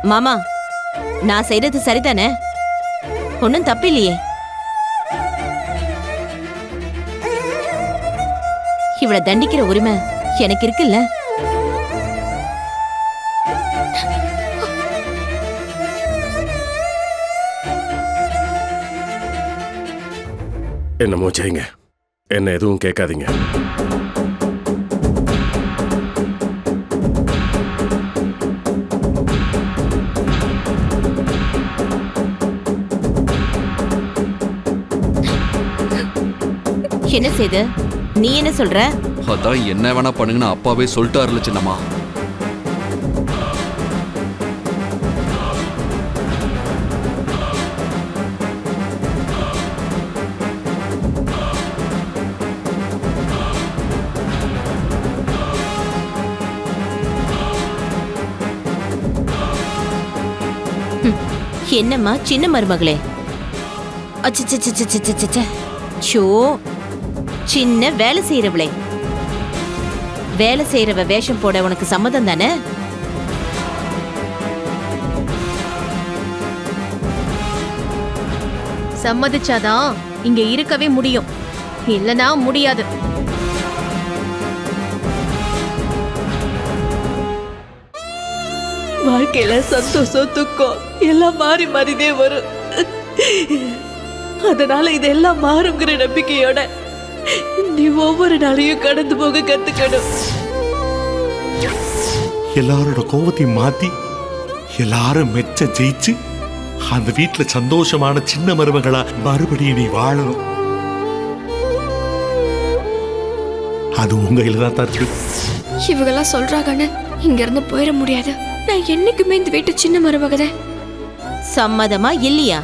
மாமா, நான் செய்யறது சரிதானே? ஒன்னும் தப்பு இல்லையே. இவளை தண்டிக்கிற உரிமை எனக்கு இருக்குல்ல? என்னமோ செய்யுங்க, என்ன எதுவும் கேட்காதீங்க. என்ன செய்து நீ என்ன சொல்ற? அதான் என்ன வேணா பண்ணுங்கன்னு அப்பாவே சொல்லிட்டாருல சின்னம்மா. என்னம்மா சின்ன மருமகளே? அச்சோ, சின்ன வேலை செய்யறவளே. வேலை செய்யறவ வேஷம் போட உனக்கு சம்மதம் தானே? சம்மதிச்சாதான் இங்க இருக்கவே முடியும், இல்லனா முடியாது. வாழ்க்கையில சந்தோஷம் துக்கம் எல்லாம் மாறி மாறிதே வரும். அதனால இதெல்லாம் மாறுங்கிற நம்பிக்கையோட நீ ஒவ்வொரு நாளையும் கடந்து போக கத்துக்கணும். எல்லாரோட கோபத்தையும் மாத்தி எல்லாரும் மெச்ச ஜெயிச்சு அந்த வீட்டுல சந்தோஷமான சின்ன மருமகளா மறுபடியும் நீ வாழணும். அது உங்க கையில தான் இருக்கு. இவங்கெல்லாம் சொல்றாங்கன்னு இங்க இருந்து போயிட முடியாது. நான் என்னைக்குமே இந்த வீட்டு சின்ன மருமகத. சம்மதமா இல்லையா?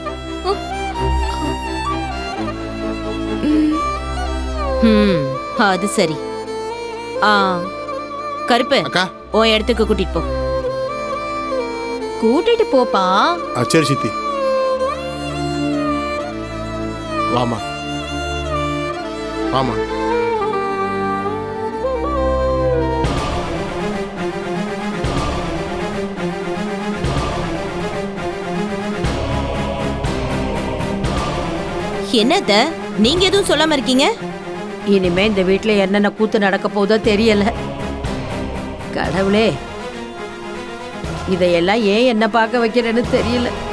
அது சரி. கருப்பு, உன் இடத்துக்கு கூட்டிட்டு போ. கூட்டிட்டு போப்பா. சரி சித்தி, வாமா வாமா. என்னத்த நீங்க எதுவும் சொல்லாம இருக்கீங்க? இனிமே இந்த வீட்டுல என்னென்ன கூத்து நடக்க போதோ தெரியல. கடவுளே, இதையெல்லாம் ஏன் என்ன பார்க்க வைக்கிறேன்னு தெரியல.